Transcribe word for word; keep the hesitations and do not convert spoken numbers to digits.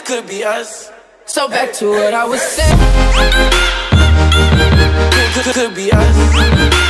could be us. So back to what I was saying. Could, could, could be us.